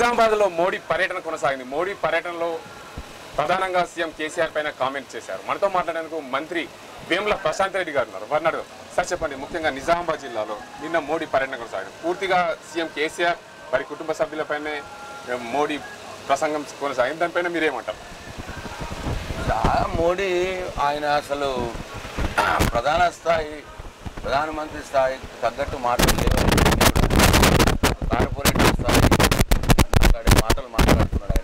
నిజామాబాద్లో మోడీ పర్యటన కొనసాగింది. మోడీ పర్యటనలో ప్రధానంగా సీఎం కేసీఆర్ పైన కామెంట్ చేశారు. మనతో మాట్లాడేందుకు మంత్రి వేముల ప్రశాంత్ రెడ్డి గారు ఉన్నారు. వారిని సార్ చెప్పండి, ముఖ్యంగా నిజామాబాద్ జిల్లాలో నిన్న మోడీ పర్యటన కొనసాగింది. పూర్తిగా సీఎం కేసీఆర్ వారి కుటుంబ సభ్యులపైనే మోడీ ప్రసంగం కొనసాగింది. దానిపైన మీరేమంటారు? మోడీ ఆయన అసలు ప్రధానమంత్రి స్థాయి తగ్గట్టు మాటలు లేవు. కార్పొరేటర్ స్థాయి మాటలు మాట్లాడుతున్నాడు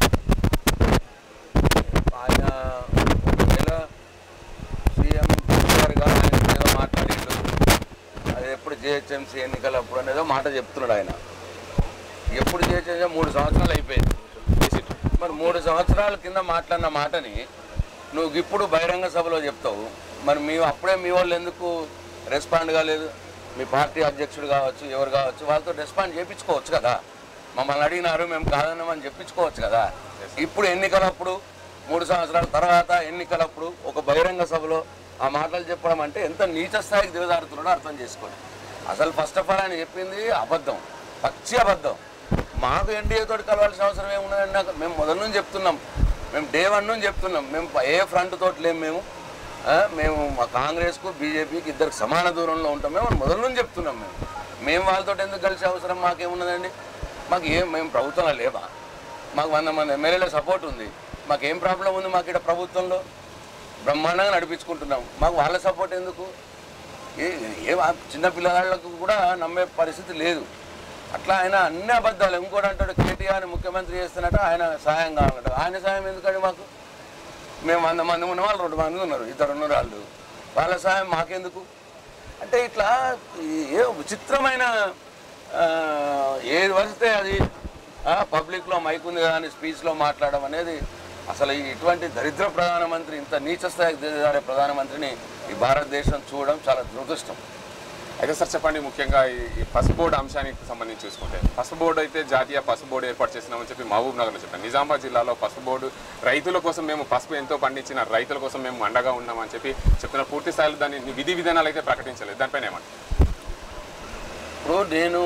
ఆయన. ఒకవేళ సీఎం గారుగా ఆయన ఏదో మాట్లాడిండు, అది ఎప్పుడు జిహెచ్ఎంసీ ఎన్నికలు అప్పుడు అనేదో మాట చెప్తున్నాడు ఆయన. ఎప్పుడు జిహెచ్ఎంసీ 3 సంవత్సరాలు అయిపోయింది. మరి 3 సంవత్సరాల కింద మాట్లాడిన మాటని నువ్వు ఇప్పుడు బహిరంగ సభలో చెప్తావు. మరి అప్పుడే మీ వాళ్ళు ఎందుకు రెస్పాండ్ కాలేదు? మీ పార్టీ అధ్యక్షుడు కావచ్చు, ఎవరు కావచ్చు, వాళ్ళతో రెస్పాండ్ చేయించుకోవచ్చు కదా. మమ్మల్ని అడిగినారు, మేము కాదన్నామని చెప్పించుకోవచ్చు కదా. ఇప్పుడు ఎన్నికలప్పుడు 3 సంవత్సరాల తర్వాత ఎన్నికలప్పుడు ఒక బహిరంగ సభలో ఆ మాటలు చెప్పడం అంటే ఎంత నీచ స్థాయికి దిగజారుతున్నాడో అర్థం చేసుకోండి. అసలు ఫస్ట్ ఆఫ్ ఆల్ ఆయన చెప్పింది అబద్ధం, పచ్చి అబద్ధం. మాకు ఎన్డీఏ తోటి కలవాల్సిన అవసరం ఏమున్నదండి? మేము మొదటి నుంచి చెప్తున్నాం, మేము డే 1 నుంచి చెప్తున్నాం, మేము ఏ ఫ్రంట్ తోటి లేము. మేము మా కాంగ్రెస్కు బీజేపీకి ఇద్దరికి సమాన దూరంలో ఉంటాం. మేము మొదటి నుంచి చెప్తున్నాం. మేము వాళ్ళతో ఎందుకు కలిసే అవసరం మాకేమున్నదండి? మేము ప్రభుత్వంలో లేవా? మాకు 100 మంది ఎమ్మెల్యేల సపోర్ట్ ఉంది. మాకేం ప్రాబ్లం ఉంది? మాకు ఇక్కడ ప్రభుత్వంలో బ్రహ్మాండంగా నడిపించుకుంటున్నాం. మాకు వాళ్ళ సపోర్ట్ ఎందుకు? చిన్న పిల్లగాళ్ళకు కూడా నమ్మే పరిస్థితి లేదు. అట్లా ఆయన అన్ని అబద్ధాలు. ఇంకోటి అంటాడు, కేటీఆర్ని ముఖ్యమంత్రి చేస్తున్నట్టు ఆయన సాయం కావాలంట. ఆయన సాయం ఎందుకండి మాకు? మేము 100 మంది ఉన్న వాళ్ళు 2 మంది ఉన్నారు, ఇద్దరు ఉన్నారు వాళ్ళు, వాళ్ళ సాయం మాకెందుకు? అంటే ఇట్లా ఏ విచిత్రమైన ఏది వస్తే అది పబ్లిక్లో మైక్ ఉంది కదా అని స్పీచ్లో మాట్లాడడం అనేది అసలు ఇటువంటి దరిద్ర ప్రధానమంత్రి, ఇంత నీచ స్థాయికి దిగజారే ప్రధానమంత్రిని ఈ భారతదేశం చూడడం చాలా దురదృష్టం. అయితే సార్ చెప్పండి, ముఖ్యంగా ఈ పసుపు బోర్డు అంశానికి సంబంధించి చూసుకుంటే, పసుపు బోర్డు అయితే జాతీయ పసుపు బోర్డు ఏర్పాటు చేసినామని చెప్పి మహబూబ్ నగర్లో చెప్పాను. నిజామాబాద్ జిల్లాలో పసుపు బోర్డు రైతుల కోసం, మేము పసుపు ఎంతో పండించిన రైతుల కోసం మేము అండగా ఉన్నామని చెప్పి చెప్తున్న, పూర్తి స్థాయిలో దాన్ని విధి విధానాలు అయితే ప్రకటించలేదు. దానిపైన ఏమంటారు? ఇప్పుడు నేను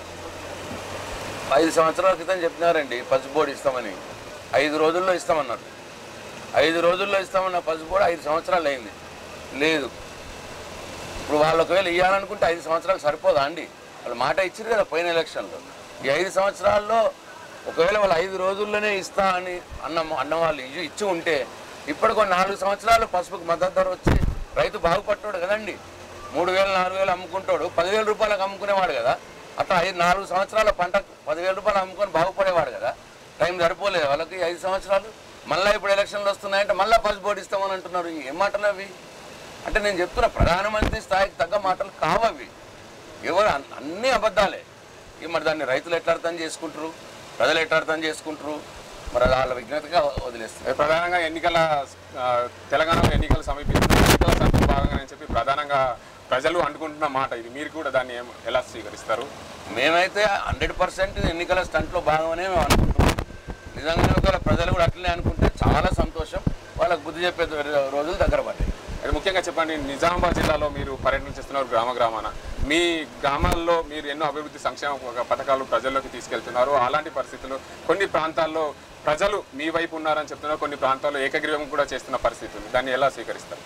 5 సంవత్సరాల క్రితం చెప్పినారండి పసుపు బోర్డు ఇస్తామని. 5 రోజుల్లో ఇస్తామన్నారు. 5 రోజుల్లో ఇస్తామన్న పసుపు బోర్డు 5 సంవత్సరాలు అయింది, లేదు. ఇప్పుడు వాళ్ళు ఒకవేళ ఇవ్వాలనుకుంటే 5 సంవత్సరాలు సరిపోదా అండి? వాళ్ళు మాట ఇచ్చారు కదా పోయిన ఎలక్షన్లో. ఈ 5 సంవత్సరాల్లో ఒకవేళ వాళ్ళు 5 రోజుల్లోనే ఇస్తా అని అన్నవాళ్ళు ఇచ్చి ఉంటే ఇప్పటికో 4 సంవత్సరాలు పసుపుకి మద్దతు ధర వచ్చి రైతు బాగుపట్టాడు కదండి. 3000 4000 అమ్ముకుంటాడు, 10,000 రూపాయలకు అమ్ముకునేవాడు కదా. అట్లా 4 సంవత్సరాల పంటకు 10,000 రూపాయలు అమ్ముకొని బాగుపడేవాడు కదా. టైం సరిపోలేదు వాళ్ళకి 5 సంవత్సరాలు. మళ్ళీ ఇప్పుడు ఎలక్షన్లు వస్తున్నాయంటే మళ్ళీ పసుపు బోర్డు ఇస్తామని అంటున్నారు. ఏం మాటలు అవి? అంటే నేను చెప్తున్నా, ప్రధానమంత్రి స్థాయికి తగ్గ మాటలు కావవి. ఎవరు అన్నీ అబద్ధాలే. మరి దాన్ని రైతులు ఎట్లా అర్థం చేసుకుంటారు, ప్రజలు ఎట్లా అర్థం చేసుకుంటారు? మరి వాళ్ళ విజ్ఞతగా వదిలేస్తారు. ప్రధానంగా తెలంగాణలో ఎన్నికలు సమీపిస్తున్న ఎన్నికల సంఖ్య భాగంగా అని చెప్పి ప్రధానంగా ప్రజలు అనుకుంటున్న మాట ఇది. మీరు కూడా దాన్ని ఎలా స్వీకరిస్తారు? మేమైతే 100% ఎన్నికల స్టంట్లో భాగమనే మేము అనుకుంటున్నాం. నిజంగా ప్రజలు కూడా అట్లనే అనుకుంటే చాలా సంతోషం. వాళ్ళకు బుద్ధి చెప్పే రోజులు దగ్గర పడ్డాయి. అది ముఖ్యంగా చెప్పండి, నిజామాబాద్ జిల్లాలో మీరు పర్యటన చేస్తున్నారు గ్రామాన. మీ గ్రామాల్లో మీరు ఎన్నో అభివృద్ధి సంక్షేమ పథకాలు ప్రజల్లోకి తీసుకెళ్తున్నారు. అలాంటి పరిస్థితుల్లో కొన్ని ప్రాంతాల్లో ప్రజలు మీ వైపు ఉన్నారని చెప్తున్నారు, కొన్ని ప్రాంతాల్లో ఏకగ్రీవం కూడా చేస్తున్న పరిస్థితి ఉంది. దాన్ని ఎలా స్వీకరిస్తారు?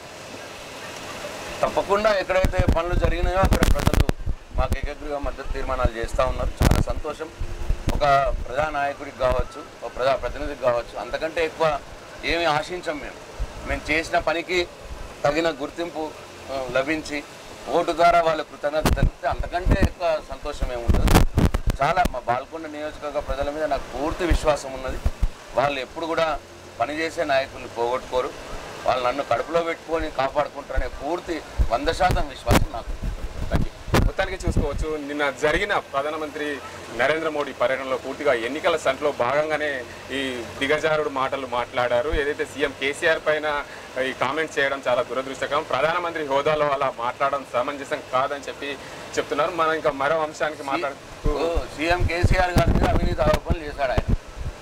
తప్పకుండా ఎక్కడైతే పనులు జరిగినాయో అక్కడ ప్రజలు మాకు ఏకగ్రీవ మద్దతు తీర్మానాలు చేస్తూ ఉన్నారు. చాలా సంతోషం. ఒక ప్రజానాయకుడికి కావచ్చు, ఒక ప్రజాప్రతినిధికి కావచ్చు, అంతకంటే ఎక్కువ ఏమి ఆశించాం. మేము చేసిన పనికి తగిన గుర్తింపు లభించి ఓటు ద్వారా వాళ్ళ కృతజ్ఞత తెలిపితే అంతకంటే ఎక్కువ సంతోషం ఏముంటుంది. చాలా మా బాల్కొండ నియోజకవర్గ ప్రజల మీద నాకు పూర్తి విశ్వాసం ఉన్నది. వాళ్ళు ఎప్పుడు కూడా పనిచేసే నాయకుల్ని పోగొట్టుకోరు. వాళ్ళు నన్ను కడుపులో పెట్టుకొని కాపాడుకుంటారనే పూర్తి 100% విశ్వాసం నాకు. మొత్తానికి చూసుకోవచ్చు, నిన్న జరిగిన ప్రధానమంత్రి నరేంద్ర మోడీ పర్యటనలో పూర్తిగా ఎన్నికల సంట్లో భాగంగానే ఈ దిగజారుడు మాటలు మాట్లాడారు. ఏదైతే సీఎం కేసీఆర్ పైన ఈ కామెంట్స్ చేయడం చాలా దురదృష్టకరం. ప్రధానమంత్రి హోదాలో అలా మాట్లాడడం సమంజసం కాదని చెప్పి చెప్తున్నారు. మనం ఇంకా మరో అంశానికి మాట్లాడుతూ, సీఎం కేసీఆర్ గారి మీద అవినీతి ఆరోపణలు చేశాడు ఆయన.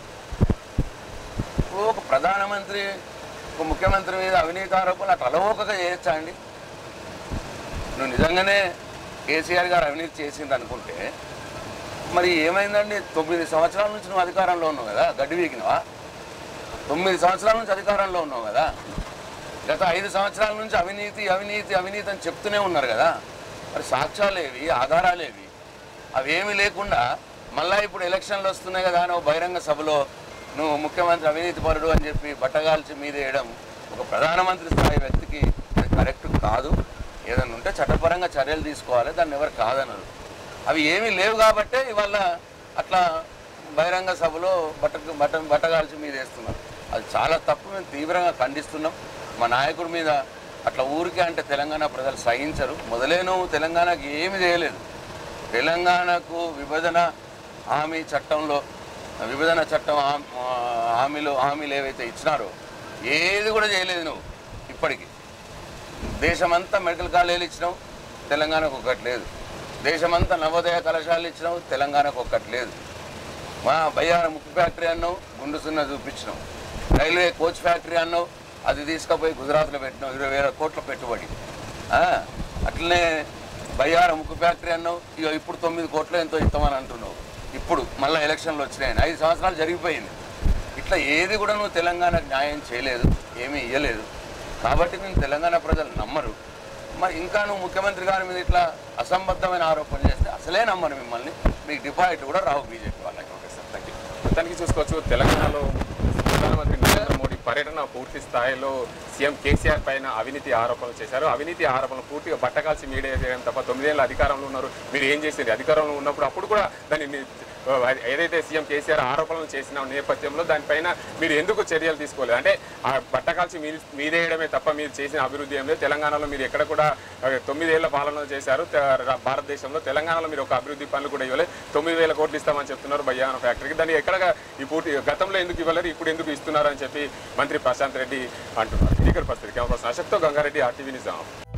ఒక ప్రధానమంత్రి, ఒక ముఖ్యమంత్రి మీద అవినీతి ఆరోపణలు అట్లా అలవోకగా చేయొచ్చా అండి? నువ్వు నిజంగానే కేసీఆర్ గారు అవినీతి చేసింది అనుకుంటే మరి ఏమైందండి? 9 సంవత్సరాల నుంచి నువ్వు అధికారంలో ఉన్నావు కదా, గడ్డి వీకినవా? 9 సంవత్సరాల నుంచి అధికారంలో ఉన్నావు కదా. గత 5 సంవత్సరాల నుంచి అవినీతి అవినీతి అవినీతి అని చెప్తూనే ఉన్నారు కదా. మరి సాక్ష్యాలేవి, ఆధారాలేవి? అవేమీ లేకుండా మళ్ళీ ఇప్పుడు ఎలక్షన్లు వస్తున్నాయి కదా అని బహిరంగ సభలో నువ్వు ముఖ్యమంత్రి అవినీతి పరుడు అని చెప్పి బట్టగాల్చి మీద వేయడం ఒక ప్రధానమంత్రి స్థాయి వ్యక్తికి అది కరెక్ట్ కాదు. ఏదైనా ఉంటే చట్టపరంగా చర్యలు తీసుకోవాలి, దాన్ని ఎవరు కాదనరు. అవి ఏమీ లేవు కాబట్టే ఇవాళ అట్లా బహిరంగ సభలో బట్టగాల్చి మీద వేస్తున్నారు. అది చాలా తప్పు. మేము తీవ్రంగా ఖండిస్తున్నాం. మా నాయకుడి మీద అట్లా ఊరికే అంటే తెలంగాణ ప్రజలు సహించరు. మొదలేను తెలంగాణకు ఏమి చేయలేదు. తెలంగాణకు విభజన చట్టం హామీలు ఏవైతే ఇచ్చినారో ఏది కూడా చేయలేదు నువ్వు ఇప్పటికీ. దేశమంతా మెడికల్ కాలేజీలు ఇచ్చినావు, తెలంగాణకు ఒక్కటి లేదు. దేశమంతా నవోదయ కళాశాలలు ఇచ్చినావు, తెలంగాణకు ఒక్కటి లేదు. మా బయ్యార ముక్కు ఫ్యాక్టరీ అన్నావు, గుండు సున్నా చూపించినావు. రైల్వే కోచ్ ఫ్యాక్టరీ అన్నావు, అది తీసుకుపోయి గుజరాత్లో పెట్టినావు, 20,000 కోట్ల పెట్టుబడి. అట్లనే బయ్యార ముక్కు ఫ్యాక్టరీ అన్నావు, ఇక ఇప్పుడు 9 కోట్లు ఎంతో ఇస్తామని అంటున్నావు. ఇప్పుడు మళ్ళీ ఎలక్షన్లు వచ్చినాయి, 5 సంవత్సరాలు జరిగిపోయింది. ఇట్లా ఏది కూడా నువ్వు తెలంగాణకు న్యాయం చేయలేదు, ఏమీ ఇవ్వలేదు. కాబట్టి నేను తెలంగాణ ప్రజలు నమ్మరు. మరి ఇంకా నువ్వు ముఖ్యమంత్రి గారి మీద ఇట్లా అసంబద్ధమైన ఆరోపణలు చేస్తే అసలే నమ్మరు మిమ్మల్ని. మీకు డిపాజిట్ కూడా రావు బీజేపీ వాళ్ళకి. Okay sir, thank you. మొత్తానికి చూసుకోవచ్చు, తెలంగాణలో ప్రధానమంత్రి నరేంద్ర మోడీ పర్యటన పూర్తి స్థాయిలో సీఎం కేసీఆర్ పైన అవినీతి ఆరోపణలు చేశారు. అవినీతి ఆరోపణలు పూర్తిగా బట్టకాల్చి మీడియా చేయడం తప్ప 9 ఏళ్ళ అధికారంలో ఉన్నారు, మీరు ఏం చేసింది? అధికారంలో ఉన్నప్పుడు అప్పుడు కూడా దాన్ని ఏదైతే సీఎం కేసీఆర్ ఆరోపణలు చేసిన నేపథ్యంలో దానిపైన మీరు ఎందుకు చర్యలు తీసుకోలేదు? అంటే ఆ బట్టకాల్చి మీదేయడమే తప్ప మీరు చేసిన అభివృద్ధి ఏం లేదు. తెలంగాణలో మీరు ఎక్కడ కూడా 9 ఏళ్ల పాలన చేశారు భారతదేశంలో. తెలంగాణలో మీరు ఒక అభివృద్ధి పనులు కూడా ఇవ్వలేదు. 9,000 కోట్లు ఇస్తామని చెప్తున్నారు బయ్యాన ఫ్యాక్టరీకి. దాన్ని ఎక్కడ ఈ పూర్తి గతంలో ఎందుకు ఇవ్వలేదు, ఇప్పుడు ఎందుకు ఇస్తున్నారు అని చెప్పి మంత్రి ప్రశాంత్ రెడ్డి అంటున్నారు. ఇక్కడ పరిస్థితి కెమెరా పర్సన్ అశోక్తో గంగారెడ్డి, RTV నిజామాబాద్.